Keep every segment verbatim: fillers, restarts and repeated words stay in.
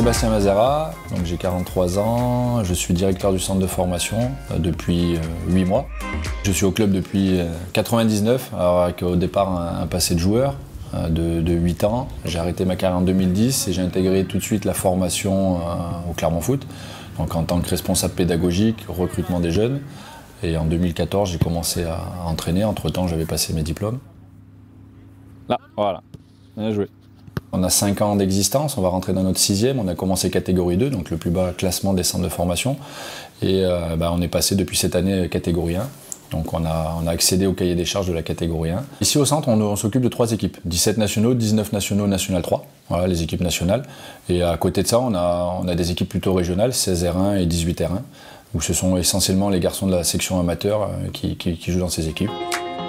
Sébastien Mazera, j'ai quarante-trois ans, je suis directeur du centre de formation depuis huit mois. Je suis au club depuis mille neuf cent quatre-vingt-dix-neuf, alors avec au départ un, un passé de joueur de, de huit ans. J'ai arrêté ma carrière en deux mille dix et j'ai intégré tout de suite la formation au Clermont Foot, donc en tant que responsable pédagogique, recrutement des jeunes. Et en deux mille quatorze, j'ai commencé à entraîner. Entre-temps, j'avais passé mes diplômes. Là, voilà, bien joué. On a cinq ans d'existence, on va rentrer dans notre sixième. On a commencé catégorie deux, donc le plus bas classement des centres de formation. Et euh, bah, on est passé depuis cette année catégorie un. Donc on a, on a accédé au cahier des charges de la catégorie un. Ici au centre, on, on s'occupe de trois équipes. dix-sept nationaux, dix-neuf nationaux, national trois. Voilà, les équipes nationales. Et à côté de ça, on a, on a des équipes plutôt régionales, seize R un et dix-huit R un, où ce sont essentiellement les garçons de la section amateur euh, qui, qui, qui jouent dans ces équipes.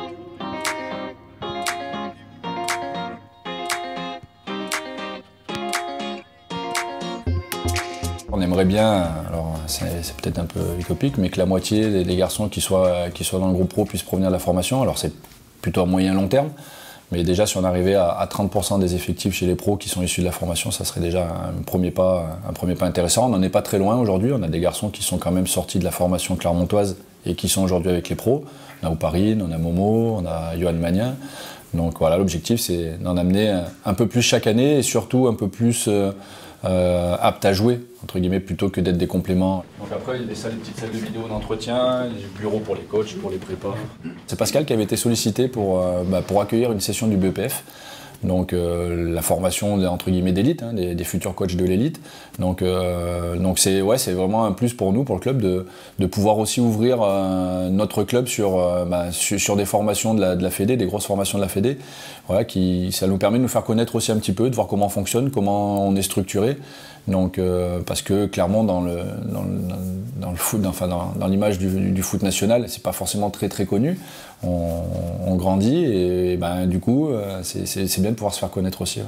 On aimerait bien, alors c'est peut-être un peu utopique, mais que la moitié des, des garçons qui soient, qui soient dans le groupe pro puissent provenir de la formation. Alors c'est plutôt à moyen long terme, mais déjà si on arrivait à, à trente pour cent des effectifs chez les pros qui sont issus de la formation, ça serait déjà un premier pas, un premier pas intéressant. On n'en est pas très loin aujourd'hui, on a des garçons qui sont quand même sortis de la formation clermontoise et qui sont aujourd'hui avec les pros. On a Ouparine, on a Momo, on a Johan Magnin. Donc voilà, l'objectif c'est d'en amener un peu plus chaque année et surtout un peu plus euh, euh, apte à jouer, entre guillemets, plutôt que d'être des compléments. Donc après, il y a des salles, des petites salles de vidéo d'entretien, des bureaux pour les coachs, pour les prépas. C'est Pascal qui avait été sollicité pour, euh, bah, pour accueillir une session du B E P F. Donc euh, la formation entre guillemets d'élite, hein, des, des futurs coachs de l'élite. Donc euh, donc c'est ouais, c'est vraiment un plus pour nous, pour le club, de, de pouvoir aussi ouvrir euh, notre club sur, euh, bah, sur, sur des formations de la, de la Fédé, des grosses formations de la Fédé. Voilà, qui, ça nous permet de nous faire connaître aussi un petit peu, de voir comment on fonctionne, comment on est structuré. Donc euh, parce que clairement dans le, dans le, dans le foot, enfin dans, dans l'image du, du foot national, c'est pas forcément très très connu. On, on grandit et, et ben du coup c'est bien de pouvoir se faire connaître aussi. Ouais.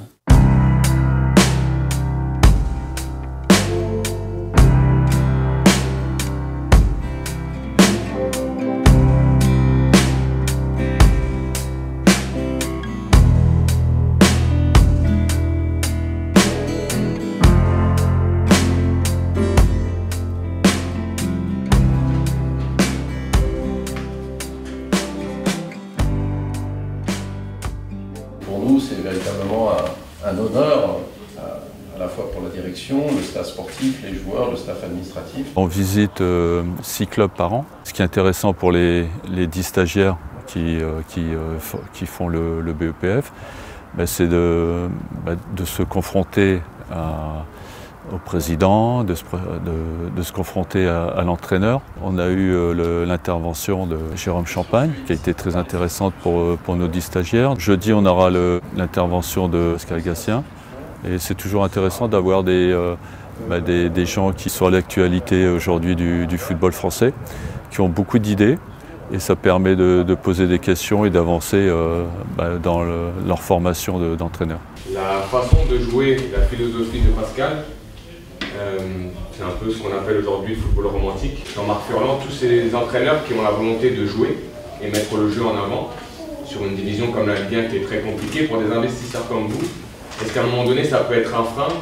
Pour nous, c'est véritablement un, un honneur, à, à la fois pour la direction, le staff sportif, les joueurs, le staff administratif. On visite euh, six clubs par an. Ce qui est intéressant pour les, les dix stagiaires qui, euh, qui, euh, qui font le, le B E P F, ben c'est de, ben de se confronter à, au président, de se, de, de se confronter à, à l'entraîneur. On a eu euh, l'intervention de Jérôme Champagne, qui a été très intéressante pour, pour nos dix stagiaires. Jeudi, on aura l'intervention de Pascal Gatien. Et c'est toujours intéressant d'avoir des, euh, bah, des, des gens qui sont à l'actualité aujourd'hui du, du football français, qui ont beaucoup d'idées. Et ça permet de, de poser des questions et d'avancer euh, bah, dans le, leur formation d'entraîneur. La façon de jouer, la philosophie de Pascal, Euh, c'est un peu ce qu'on appelle aujourd'hui le football romantique. Jean-Marc Furlan, tous ces entraîneurs qui ont la volonté de jouer et mettre le jeu en avant sur une division comme la Ligue un qui est très compliquée pour des investisseurs comme vous, est-ce qu'à un moment donné ça peut être un frein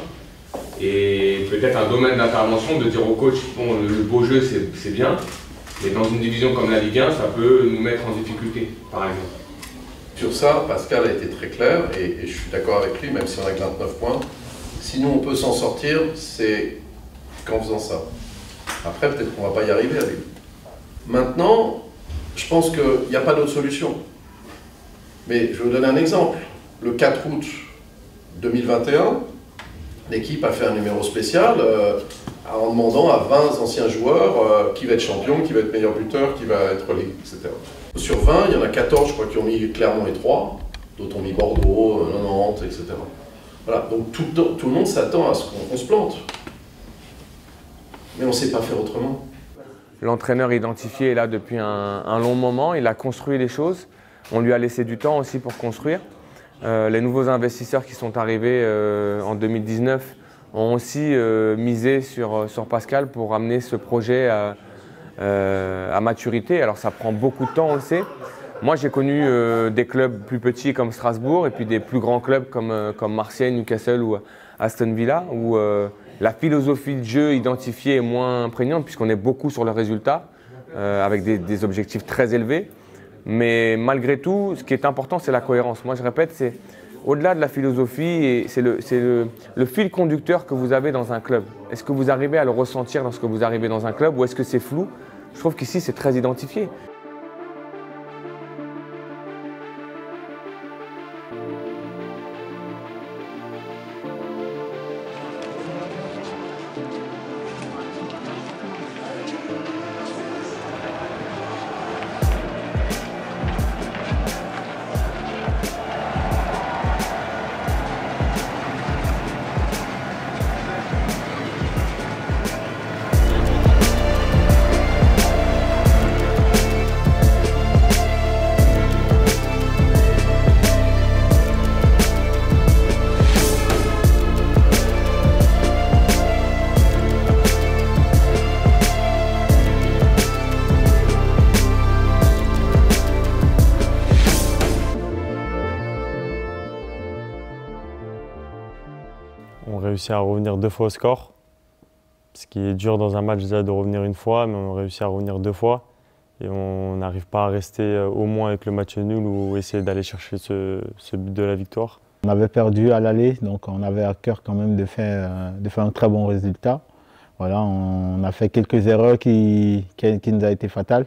et peut-être un domaine d'intervention de dire au coach, bon, le, le beau jeu c'est bien, mais dans une division comme la Ligue un ça peut nous mettre en difficulté par exemple? Sur ça, Pascal a été très clair et, et je suis d'accord avec lui, même si on a que vingt-neuf points. Si nous on peut s'en sortir, c'est qu'en faisant ça. Après, peut-être qu'on ne va pas y arriver avec lui. Maintenant, je pense qu'il n'y a pas d'autre solution. Mais je vais vous donner un exemple. Le quatre août deux mille vingt et un, l'équipe a fait un numéro spécial euh, en demandant à vingt anciens joueurs euh, qui va être champion, qui va être meilleur buteur, qui va être ligue, et cetera. Sur vingt, il y en a quatorze, je crois, qui ont mis Clermont et Troyes, d'autres ont mis Bordeaux, euh, Nantes, et cetera. Voilà, donc tout, tout le monde s'attend à ce qu'on se plante. Mais on ne sait pas faire autrement. L'entraîneur identifié est là depuis un, un long moment, il a construit les choses. On lui a laissé du temps aussi pour construire. Euh, les nouveaux investisseurs qui sont arrivés euh, en deux mille dix-neuf ont aussi euh, misé sur, sur Pascal pour amener ce projet à, euh, à maturité. Alors ça prend beaucoup de temps, on le sait. Moi, j'ai connu euh, des clubs plus petits comme Strasbourg et puis des plus grands clubs comme, euh, comme Marseille, Newcastle ou Aston Villa où euh, La philosophie de jeu identifiée est moins prégnante puisqu'on est beaucoup sur le résultat, euh, avec des, des objectifs très élevés. Mais malgré tout, ce qui est important, c'est la cohérence. Moi, je répète, c'est au-delà de la philosophie, c'est le, le, le fil conducteur que vous avez dans un club. Est-ce que vous arrivez à le ressentir lorsque vous arrivez dans un club ou est-ce que c'est flou? Je trouve qu'ici, c'est très identifié. On réussit à revenir deux fois au score, ce qui est dur dans un match déjà de revenir une fois, mais on réussit à revenir deux fois et on n'arrive pas à rester au moins avec le match nul ou essayer d'aller chercher ce, ce but de la victoire. On avait perdu à l'aller, donc on avait à cœur quand même de faire, de faire un très bon résultat. Voilà, on a fait quelques erreurs qui, qui, qui nous ont été fatales.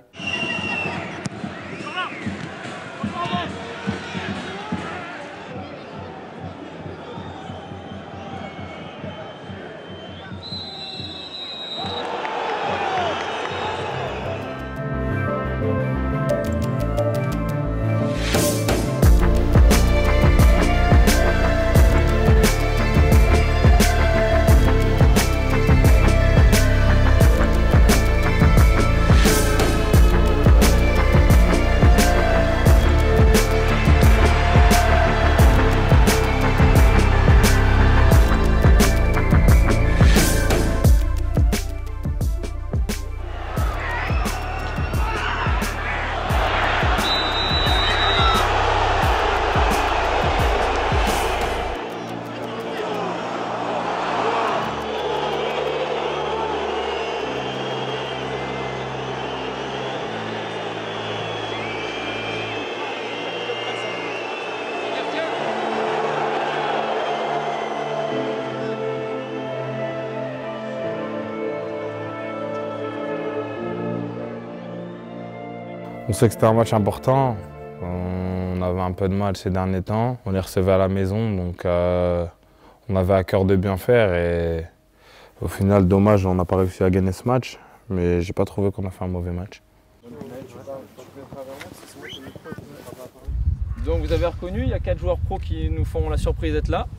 On sait que c'était un match important. On avait un peu de mal ces derniers temps. On les recevait à la maison, donc euh, on avait à cœur de bien faire. Et au final, dommage, on n'a pas réussi à gagner ce match. Mais j'ai pas trouvé qu'on a fait un mauvais match. Donc vous avez reconnu, il y a quatre joueurs pros qui nous font la surprise d'être là,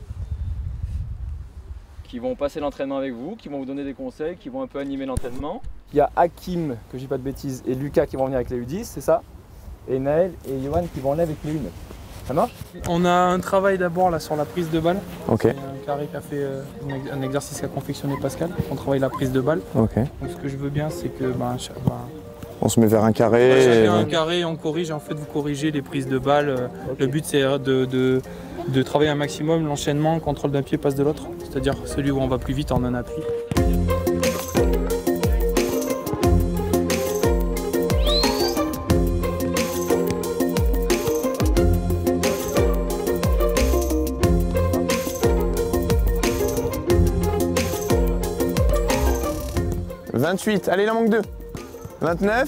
qui vont passer l'entraînement avec vous, qui vont vous donner des conseils, qui vont un peu animer l'entraînement. Il y a Hakim, que je dis pas de bêtises, et Lucas qui vont venir avec les U dix, c'est ça? Et Naël et Johan qui vont venir avec les U neuf. Ça marche? On a un travail d'abord là sur la prise de balle. Ok. C'est un carré qui a fait euh, un exercice qu'a confectionné Pascal. On travaille la prise de balle. Ok. Donc ce que je veux bien, c'est que ben, chaque, ben, on se met vers un carré. ben, chacun et... un carré, on corrige. En fait, vous corrigez les prises de balle. Okay. Le but, c'est de, de, de travailler un maximum l'enchaînement, contrôle d'un pied, passe de l'autre. C'est-à-dire celui où on va plus vite en un appui. vingt-huit, allez, il en manque deux. vingt-neuf.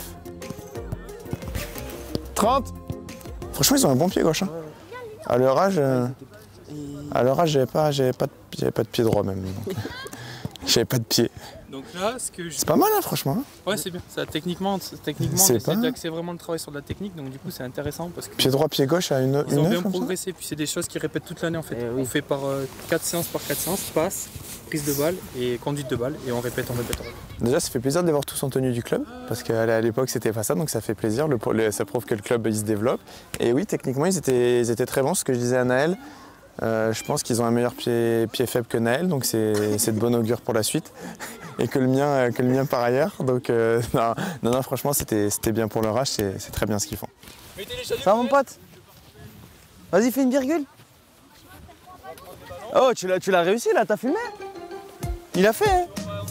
trente. Franchement, ils ont un bon pied gauche. Hein. À leur âge, euh, à leur âge, j'avais pas, j'avais pas, j'avais pas de pied droit même. J'avais pas de pied. Donc là, ce que je... C'est pas mal, hein, franchement. Ouais, c'est bien. Ça, techniquement, techniquement, on essaie d'axer vraiment le travail sur de la technique, donc du coup, c'est intéressant parce que pied droit, pied gauche à une. Ils une ont neuf, bien progressé. Puis c'est des choses qu'ils répètent toute l'année en fait. Eh oui. On fait par euh, quatre séances par quatre séances, passe, prise de balle et conduite de balle, et on répète, on répète, on répète. Déjà, ça fait plaisir de les voir tous en tenue du club, parce qu'à l'époque, c'était pas ça, donc ça fait plaisir. Le, le, ça prouve que le club il se développe. Et oui, techniquement, ils étaient, ils étaient très bons. Ce que je disais à Naël, euh, je pense qu'ils ont un meilleur pied, pied faible que Naël, donc c'est de bon augure pour la suite. Et que le mien, que le mien par ailleurs. Donc, euh, non, non, non, franchement, c'était bien pour leur âge, c'est très bien ce qu'ils font. Ça va, mon pote? Vas-y, fais une virgule. Oh, tu l'as réussi là, t'as filmé? Il a fait, hein.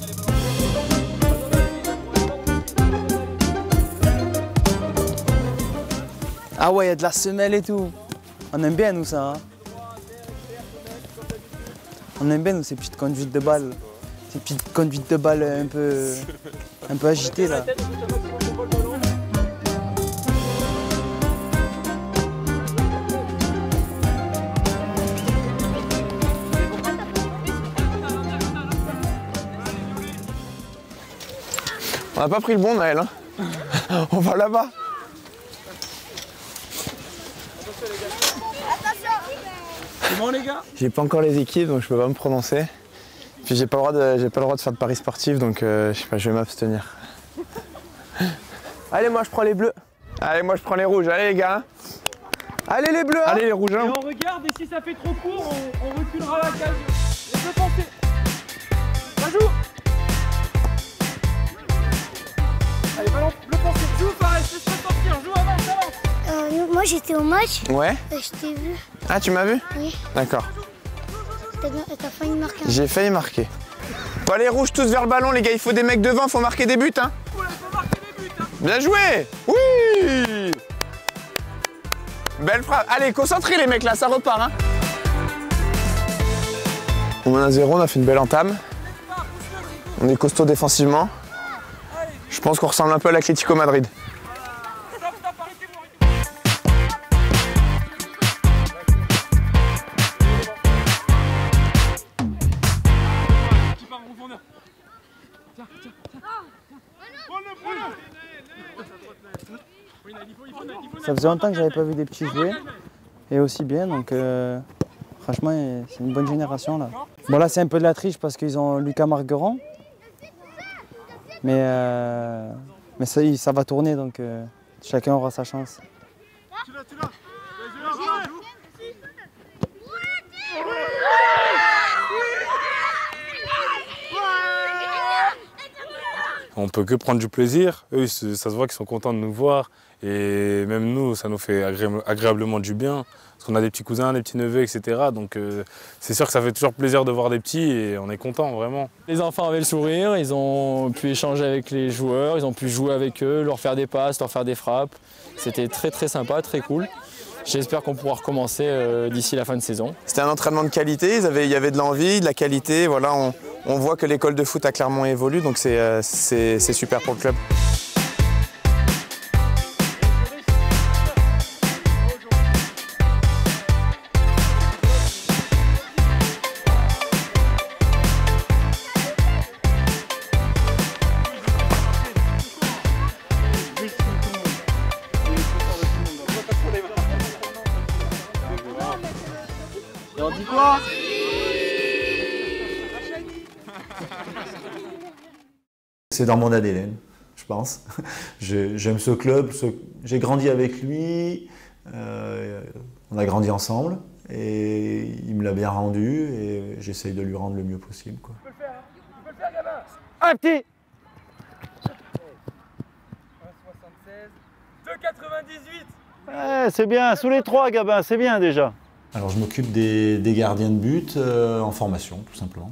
Ah ouais, il y a de la semelle et tout. On aime bien, nous, ça. Hein. On aime bien, nous, ces petites conduites de balles. Ces petites conduites de balles un peu, un peu agitées, là. On n'a pas pris le bon, Naël. Hein. On va là-bas. C'est bon, les gars? J'ai pas encore les équipes, donc je peux pas me prononcer. Puis j'ai pas le droit de, j'ai pas le droit de faire de paris sportifs, donc euh, je sais pas, je vais m'abstenir. Allez, moi je prends les bleus. Allez, moi je prends les rouges. Allez les gars. Allez les bleus. Hein. Allez les rouges. Hein. Et on regarde et si ça fait trop court, on, on reculera la cage. Les bleus pensez. Ça joue. Allez, ballon, bleu pensé. Joue, Fares, laisse-toi sortir. Joue, avance, avance. Euh, moi j'étais au match. Ouais. Et je t'ai vu. Ah, tu m'as vu? Oui. D'accord. T'as failli marquer. J'ai failli marquer. Bon, les rouges tous vers le ballon, les gars. Il faut des mecs devant, faut marquer des buts, hein. Ouais, faut marquer des buts, hein. Bien joué. Oui. Belle frappe. Allez, concentrez les mecs là, ça repart, hein. On mène à zéro, on a fait une belle entame. On est costaud défensivement. Je pense qu'on ressemble un peu à l'Atlético Madrid. Ça faisait longtemps que j'avais pas vu des petits jouer, et aussi bien, donc euh, franchement, c'est une bonne génération là. Bon là, c'est un peu de la triche parce qu'ils ont Lucas Margueron, mais, euh, mais ça, ça va tourner, donc euh, chacun aura sa chance. On peut que prendre du plaisir. Eux, ça se voit qu'ils sont contents de nous voir. Et même nous, ça nous fait agréablement du bien. Parce qu'on a des petits cousins, des petits neveux, et cetera. Donc euh, c'est sûr que ça fait toujours plaisir de voir des petits et on est content, vraiment. Les enfants avaient le sourire, ils ont pu échanger avec les joueurs, ils ont pu jouer avec eux, leur faire des passes, leur faire des frappes. C'était très très sympa, très cool. J'espère qu'on pourra recommencer euh, d'ici la fin de saison. C'était un entraînement de qualité, ils avaient, il y avait de l'envie, de la qualité. Voilà, on, on voit que l'école de foot a clairement évolué, donc c'est euh, c'est super pour le club. Et on dit quoi? C'est dans mon A D N, je pense. J'aime ce club, ce... j'ai grandi avec lui, euh, on a grandi ensemble et il me l'a bien rendu et j'essaye de lui rendre le mieux possible, quoi. Tu peux le faire, hein. Tu peux le faire, gamin. Un petit. un soixante-seize, deux quatre-vingt-dix-huit. Ouais, c'est bien, sous les trois, Gabin, c'est bien déjà. Alors je m'occupe des, des gardiens de but euh, en formation, tout simplement.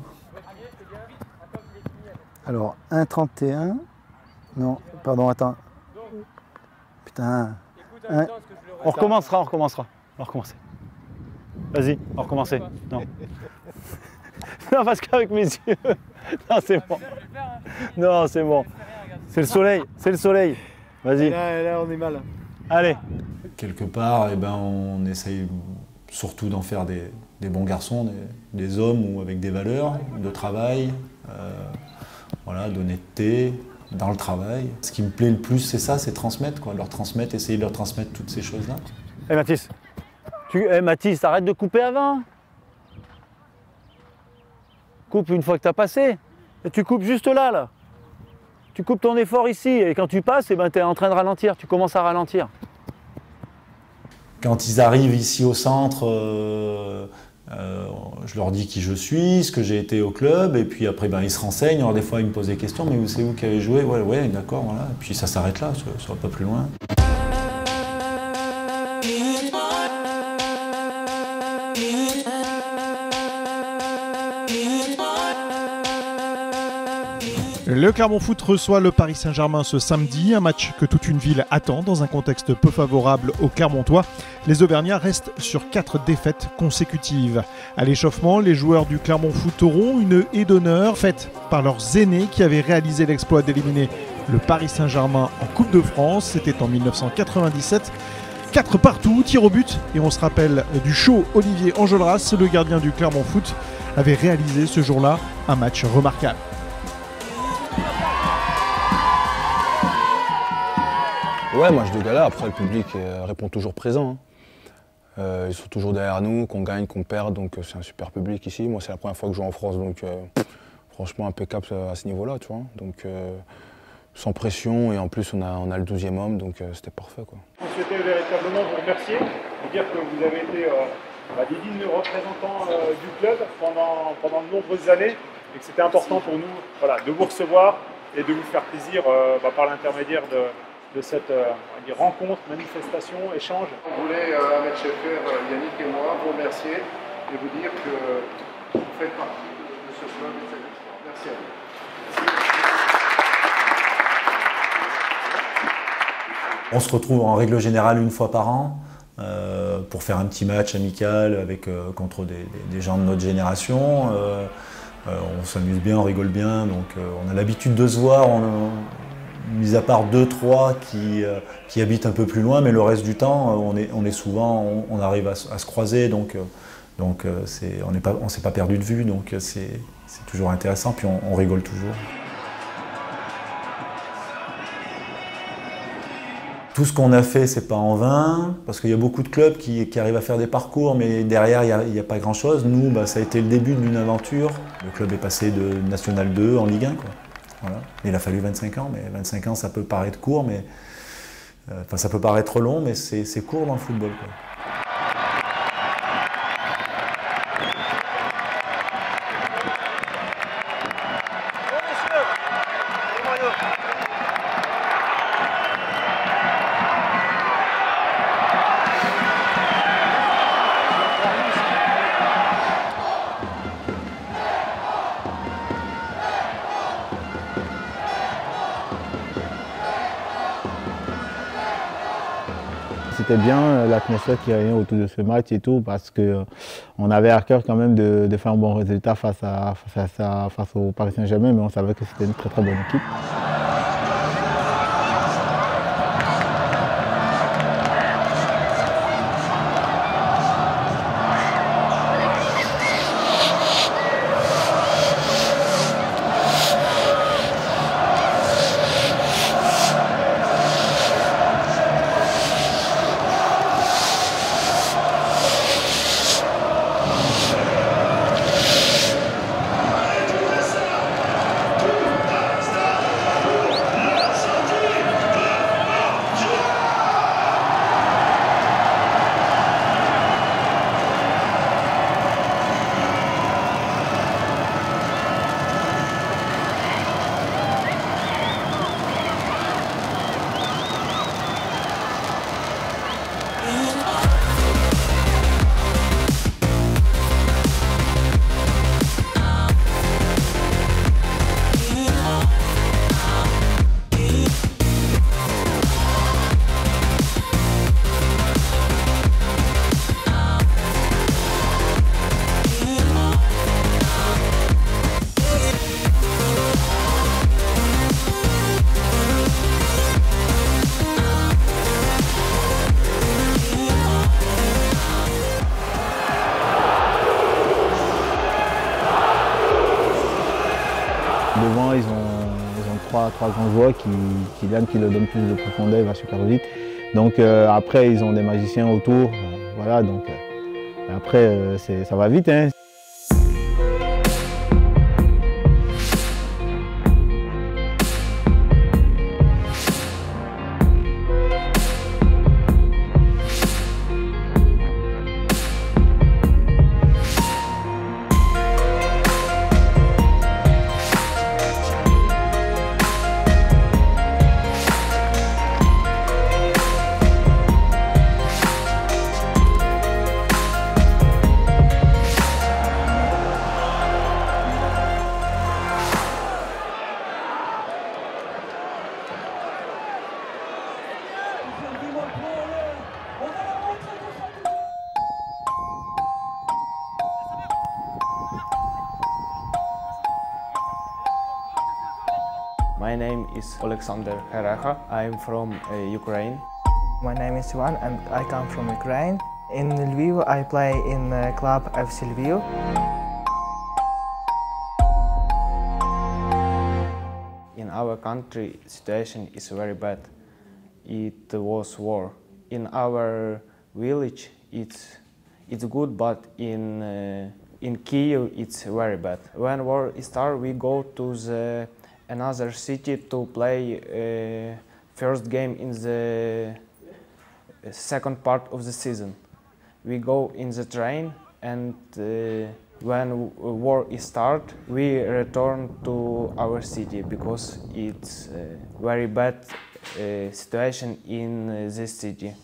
Alors, un trente et un. Non, pardon, attends. Putain. Un... On recommencera, on recommencera. On va recommencer. Vas-y, on va recommencer. Non. Non, parce qu'avec mes yeux. Non, c'est bon. Non, c'est bon. C'est le soleil, c'est le soleil. Vas-y. Là, là, on est mal. Allez. Quelque part, eh ben, on essaye surtout d'en faire des, des bons garçons, des, des hommes ou avec des valeurs de travail. Euh, Voilà, d'honnêteté, dans le travail. Ce qui me plaît le plus, c'est ça, c'est transmettre, quoi, leur transmettre, essayer de leur transmettre toutes ces choses-là. Eh hey, Mathis, tu... hey, Mathis, arrête de couper avant. Coupe une fois que tu as passé. Et tu coupes juste là, là. Tu coupes ton effort ici, et quand tu passes, eh ben, tu es en train de ralentir, tu commences à ralentir. Quand ils arrivent ici au centre, euh, Euh, je leur dis qui je suis, ce que j'ai été au club, et puis après ben, ils se renseignent. Alors des fois ils me posent des questions, mais c'est vous qui avez joué? Ouais, ouais, d'accord, voilà. Et puis ça s'arrête là, ça, ça va pas plus loin. Le Clermont Foot reçoit le Paris Saint-Germain ce samedi, un match que toute une ville attend dans un contexte peu favorable aux Clermontois. Les Auvergnats restent sur quatre défaites consécutives. À l'échauffement, les joueurs du Clermont Foot auront une haie d'honneur faite par leurs aînés qui avaient réalisé l'exploit d'éliminer le Paris Saint-Germain en Coupe de France. C'était en mille neuf cent quatre-vingt-dix-sept. quatre partout, tir au but, et on se rappelle du show Olivier Enjolras, le gardien du Clermont Foot, avait réalisé ce jour-là un match remarquable. Ouais, match de gala, après le public euh, répond toujours présent. Hein. Euh, ils sont toujours derrière nous, qu'on gagne, qu'on perde, donc euh, c'est un super public ici. Moi c'est la première fois que je joue en France, donc euh, franchement impeccable à ce niveau-là, tu vois. Donc euh, sans pression, et en plus on a, on a le douzième homme, donc euh, c'était parfait, quoi. On souhaitait véritablement vous remercier, vous dire que vous avez été euh, bah, des dignes représentants euh, du club pendant, pendant de nombreuses années, et que c'était important pour nous voilà, de vous recevoir et de vous faire plaisir euh, bah, par l'intermédiaire de de cette euh, dire, rencontre, manifestation, échange. On voulait, euh, Ahmed Cheffer, Yannick et moi, vous remercier et vous dire que vous faites partie de ce club et de cette histoire. Merci à vous. On se retrouve en règle générale une fois par an euh, pour faire un petit match amical avec, euh, contre des, des, des gens de notre génération. Euh, euh, on s'amuse bien, on rigole bien, donc euh, on a l'habitude de se voir. On, on, mis à part deux, trois qui, euh, qui habitent un peu plus loin, mais le reste du temps, euh, on, est, on est souvent, on, on arrive à, à se croiser, donc, euh, donc euh, on ne s'est pas perdu de vue, donc c'est toujours intéressant, puis on, on rigole toujours. Tout ce qu'on a fait, c'est pas en vain, parce qu'il y a beaucoup de clubs qui, qui arrivent à faire des parcours, mais derrière, il n'y a, a pas grand-chose. Nous, bah, ça a été le début d'une aventure. Le club est passé de National deux en Ligue un, quoi. Voilà. Il a fallu vingt-cinq ans, mais vingt-cinq ans ça peut paraître court, mais euh, enfin, ça peut paraître long, mais c'est court dans le football, quoi. C'était bien l'atmosphère qui régnait autour de ce match et tout, parce qu'on avait à cœur quand même de, de faire un bon résultat face, à, face, à, face au Paris Saint-Germain, mais on savait que c'était une très très bonne équipe. Devant, ils ont, ils ont trois, trois grands joueurs qui, qui donnent, qui leur donnent plus de profondeur, il va super vite. Donc euh, après, ils ont des magiciens autour. Euh, voilà, donc euh, après, euh, ça va vite. Hein. name is Alexander Heraka. I'm from uh, Ukraine. My name is Ivan and I come from Ukraine. In Lviv, I play in the club F C Lviv. In our country, situation is very bad. It was war. In our village, it's it's good, but in uh, in Kyiv, it's very bad. When war starts, we go to the another city to play uh, first game in the second part of the season. We go in the train, and uh, when war is start, we return to our city because it's a very bad uh, situation in uh, this city.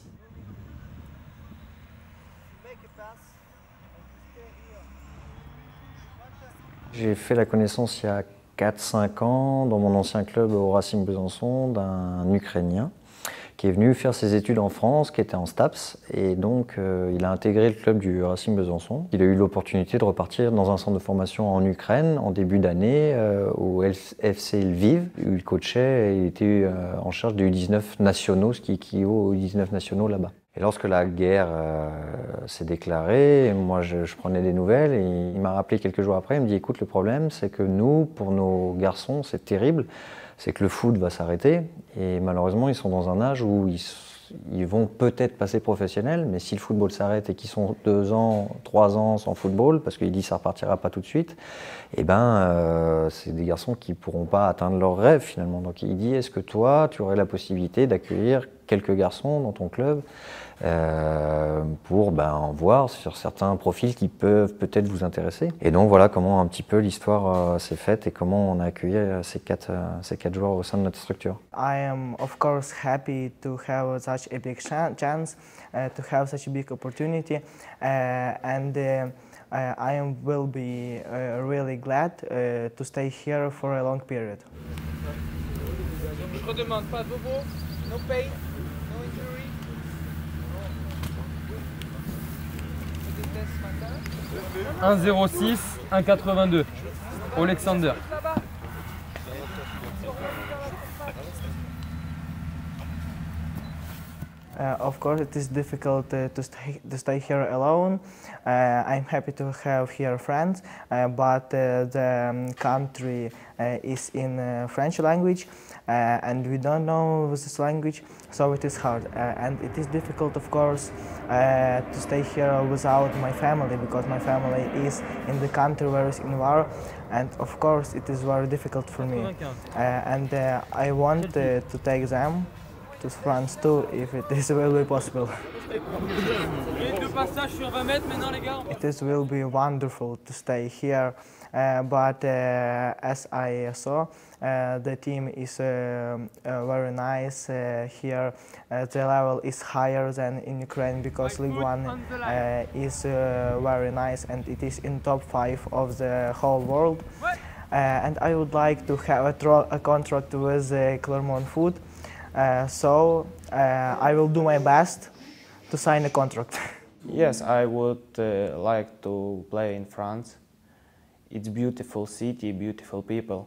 J'ai fait la connaissance il y a quatre cinq ans dans mon ancien club au Racing Besançon d'un Ukrainien qui est venu faire ses études en France, qui était en STAPS, et donc euh, il a intégré le club du Racing Besançon. Il a eu l'opportunité de repartir dans un centre de formation en Ukraine en début d'année euh, au F C Lviv, où il coachait et il était euh, en charge des U dix-neuf nationaux, ce qui équivaut aux U dix-neuf nationaux là-bas. Et lorsque la guerre euh, s'est déclarée, moi je, je prenais des nouvelles et il, il m'a rappelé quelques jours après, il me dit écoute, le problème c'est que nous, pour nos garçons, c'est terrible, c'est que le foot va s'arrêter et malheureusement ils sont dans un âge où ils, ils vont peut-être passer professionnels, mais si le football s'arrête et qu'ils sont deux ans, trois ans sans football, parce qu'il dit ça repartira pas tout de suite, et ben euh, c'est des garçons qui pourront pas atteindre leurs rêves finalement. Donc il dit est-ce que toi tu aurais la possibilité d'accueillir quelques garçons dans ton club euh, pour ben, en voir sur certains profils qui peuvent peut-être vous intéresser. Et donc voilà comment un petit peu l'histoire euh, s'est faite et comment on a accueilli euh, ces, quatre, euh, ces quatre joueurs au sein de notre structure. I am of course happy to have such a big chance, uh, to have such a big opportunity, uh, and uh, uh, I am, will be uh, really glad uh, to stay here for a long period. Je redemande pas de bobo, no pain, no injury. un zéro six, un quatre-vingt-deux. Alexander. Uh, of course, it is difficult uh, to, stay, to stay here alone. Uh, I'm happy to have here friends, uh, but uh, the um, country uh, is in uh, French language, uh, and we don't know this language, so it is hard. Uh, and it is difficult, of course, uh, to stay here without my family, because my family is in the country where is in war, and of course, it is very difficult for me. Uh, and uh, I want uh, to take them to France too, if it is really possible. It is will be wonderful to stay here, uh, but uh, as I saw, uh, the team is uh, uh, very nice uh, here. Uh, the level is higher than in Ukraine because League One uh, is uh, very nice and it is in top five of the whole world. Uh, and I would like to have a, tro a contract with uh, Clermont Foot. Uh, so uh, I will do my best to sign a contract. Yes, I would uh, like to play in France. It's a beautiful city, beautiful people.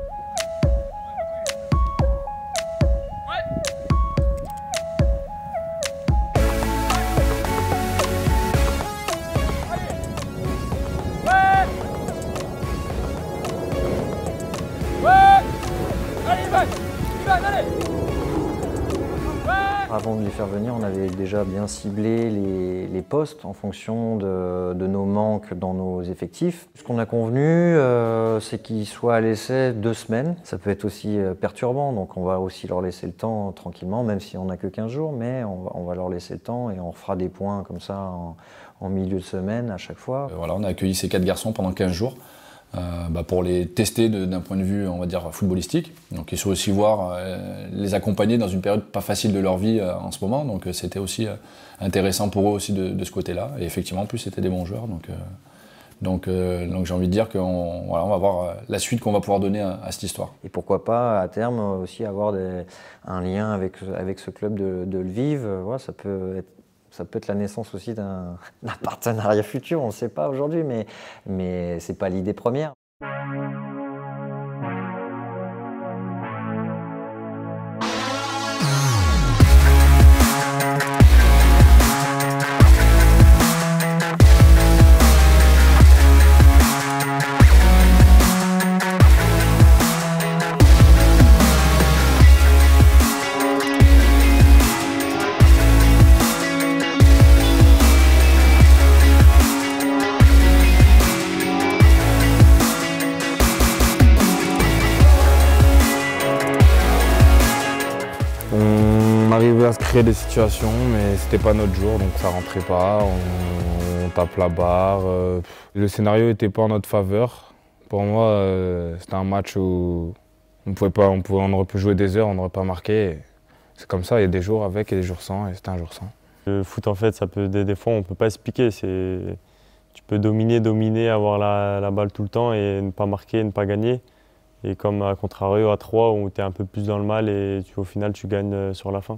Avant de les faire venir, on avait déjà bien ciblé les, les postes en fonction de, de nos manques dans nos effectifs. Ce qu'on a convenu, euh, c'est qu'ils soient à l'essai deux semaines. Ça peut être aussi perturbant, donc on va aussi leur laisser le temps tranquillement, même si on n'a que quinze jours, mais on va, on va leur laisser le temps et on fera des points comme ça en, en milieu de semaine à chaque fois. Euh, voilà, on a accueilli ces quatre garçons pendant quinze jours. Euh, bah pour les tester d'un point de vue, on va dire, footballistique. Donc il faut aussi voir euh, les accompagner dans une période pas facile de leur vie euh, en ce moment. Donc euh, c'était aussi euh, intéressant pour eux aussi de, de ce côté-là. Et effectivement, en plus, c'était des bons joueurs. Donc, euh, donc, euh, donc j'ai envie de dire qu'on voilà, on va voir la suite qu'on va pouvoir donner à, à cette histoire. Et pourquoi pas, à terme, aussi avoir des, un lien avec, avec ce club de, de Lviv. Voilà, ça peut être Ça peut être la naissance aussi d'un partenariat futur, on ne sait pas aujourd'hui, mais, mais ce n'est pas l'idée première. On arrivait à se créer des situations, mais c'était pas notre jour, donc ça rentrait pas. On, on tape la barre. Euh, le scénario n'était pas en notre faveur. Pour moi, euh, c'était un match où on pouvait pas, on, pouvait, on aurait pu jouer des heures, on n'aurait pas marqué. C'est comme ça, il y a des jours avec et des jours sans, et c'était un jour sans. Le foot, en fait, ça peut, des, des fois, on ne peut pas expliquer. Tu peux dominer, dominer, avoir la, la balle tout le temps et ne pas marquer, ne pas gagner. Et comme à contrario à trois, où tu es un peu plus dans le mal et tu, au final, tu gagnes sur la fin.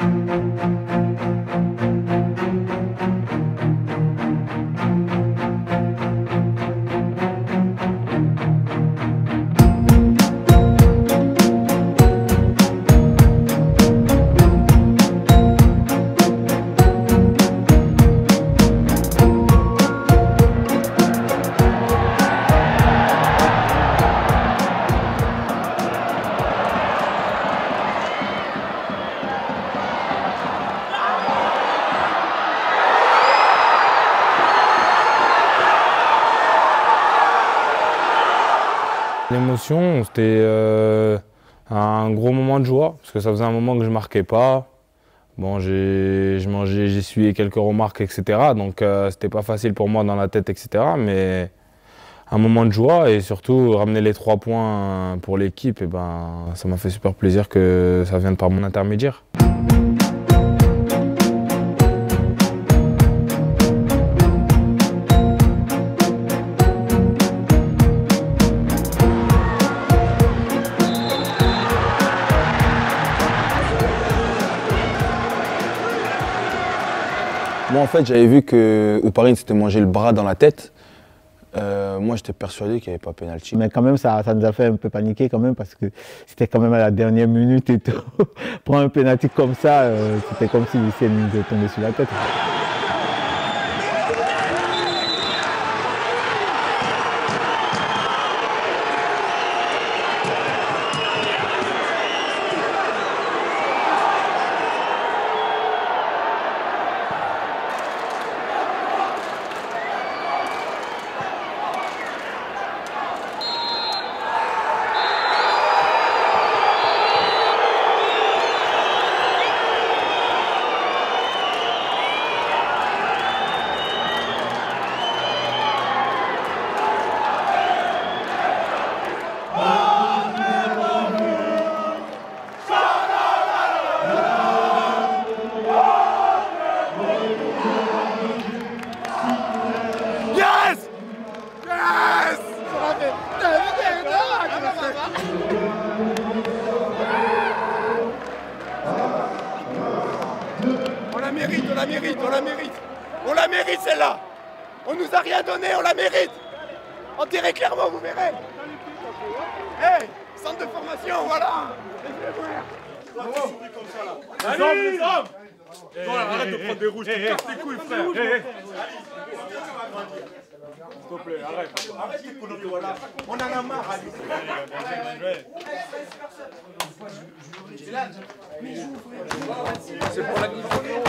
L'émotion, c'était euh, un gros moment de joie, parce que ça faisait un moment que je ne marquais pas. Bon, j'ai essuyé quelques remarques, et cetera. Donc euh, c'était pas facile pour moi dans la tête, et cetera. Mais un moment de joie et surtout ramener les trois points pour l'équipe, et ben, ça m'a fait super plaisir que ça vienne par mon intermédiaire. Moi, en fait, j'avais vu que Ouparine s'était mangé le bras dans la tête. Euh, moi, j'étais persuadé qu'il n'y avait pas pénalty. Mais quand même, ça, ça nous a fait un peu paniquer quand même parce que c'était quand même à la dernière minute et tout. Prendre un pénalty comme ça, euh, c'était comme s'il s'est mis de tomber sur la tête. On la mérite, on la mérite, on la mérite. On la mérite celle-là. On nous a rien donné, on la mérite. Enterrez clairement, vous verrez. Hey, centre de formation, voilà. Bravo. Les hommes, les hommes. Hey, hey, arrête hey, de prendre des rouges, hey, tu casses hey, les couilles, frère. Hey, hey. S'il te plaît, arrête. Arrête les conneries, voilà. On en a marre, Ali. C'est pour la division.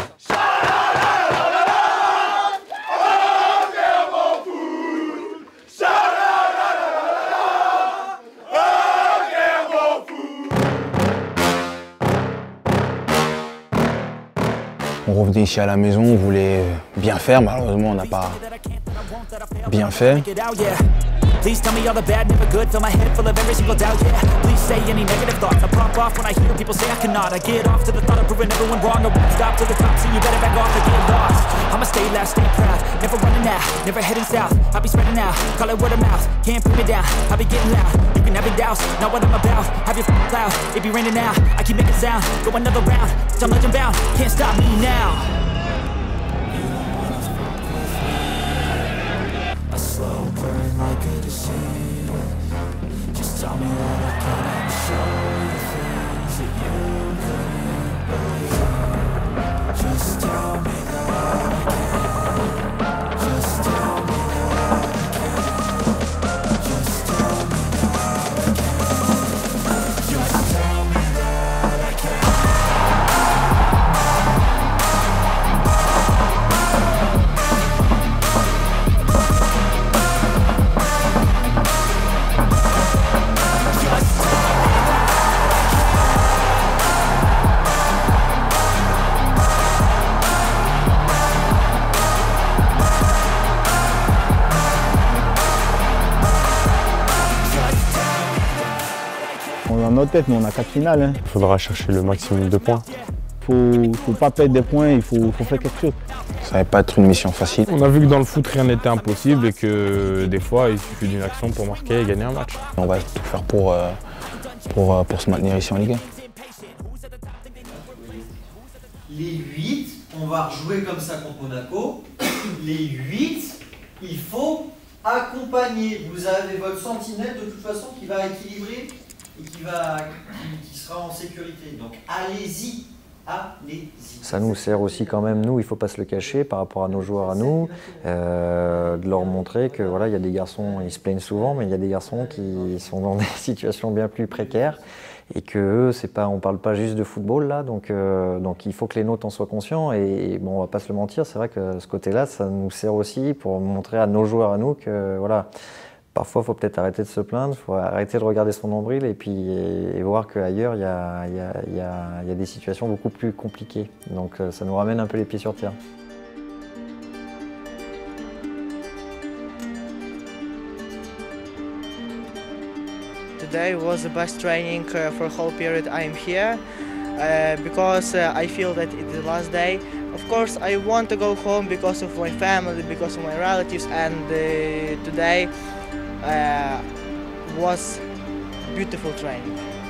On revenait ici à la maison, on voulait bien faire, malheureusement on n'a pas bien fait. Please tell me all the bad, never good. Fill my head full of every single doubt, yeah. Please say any negative thoughts. I pop off when I hear people say I cannot. I get off to the thought of proving everyone wrong. I won't stop to the top, so you better back off or get lost. I'ma stay loud, stay proud, never running out, never heading south. I'll be spreading out, call it word of mouth. Can't put me down, I'll be getting loud. You can have it douse, not what I'm about. Have your f***ing cloud, it be raining now. I keep making sound, go another round. I'm legend bound, can't stop me now. A slow burn like a disease. Just tell me that I can and show you things that you couldn't believe. Just tell me that I can. Just tell me that I can. Just tell me that I can. Just tell me that I can. Just notre tête, mais on a quatre finales. Hein. Il faudra chercher le maximum de points. Il ne faut, faut pas perdre des points, il faut, faut faire quelque chose. Ça va pas être une mission facile. On a vu que dans le foot, rien n'était impossible et que des fois, il suffit d'une action pour marquer et gagner un match. On va tout faire pour, euh, pour, pour se maintenir ici en Ligue un. Les huit, on va rejouer comme ça contre Monaco. Les huit, il faut accompagner. Vous avez votre sentinelle de toute façon qui va équilibrer et qui, va, qui, qui sera en sécurité. Donc allez-y, allez-y. Ça nous sert aussi quand même, nous, il ne faut pas se le cacher par rapport à nos joueurs à nous, euh, de leur montrer que voilà, il y a des garçons, ils se plaignent souvent, mais il y a des garçons qui sont dans des situations bien plus précaires. Et que c'est pas, on ne parle pas juste de football là, donc, euh, donc il faut que les nôtres en soient conscients. Et, et bon, on ne va pas se le mentir, c'est vrai que ce côté-là, ça nous sert aussi pour montrer à nos joueurs à nous que voilà, parfois il faut peut-être arrêter de se plaindre, il faut arrêter de regarder son nombril et puis et, et voir qu'ailleurs il y a, y, a, y, a, y a des situations beaucoup plus compliquées. Donc euh, ça nous ramène un peu les pieds sur terre. Today was the best training uh, for the whole period I am here uh, because uh, I feel that it's the last day. Of course I want to go home because of my family, because of my relatives, and uh, today uh, was beautiful training.